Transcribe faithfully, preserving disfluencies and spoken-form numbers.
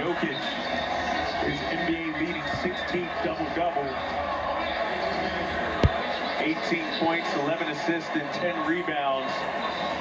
Jokic is N B A leading sixteenth double-double. eighteen points, eleven assists, and ten rebounds.